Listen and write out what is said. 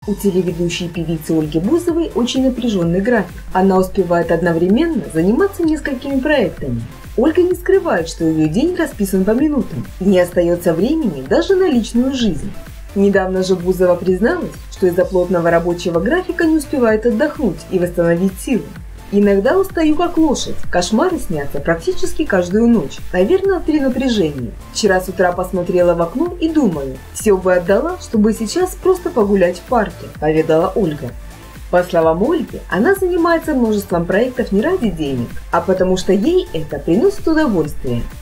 У телеведущей певицы Ольги Бузовой очень напряженный график. Она успевает одновременно заниматься несколькими проектами. Ольга не скрывает, что ее день расписан по минутам, и не остается времени даже на личную жизнь. Недавно же Бузова призналась, что из-за плотного рабочего графика не успевает отдохнуть и восстановить силы. «Иногда устаю как лошадь, кошмары снятся практически каждую ночь, наверное, от перенапряжения. Вчера с утра посмотрела в окно и думаю, все бы отдала, чтобы сейчас просто погулять в парке», – поведала Ольга. По словам Ольги, она занимается множеством проектов не ради денег, а потому что ей это приносит удовольствие.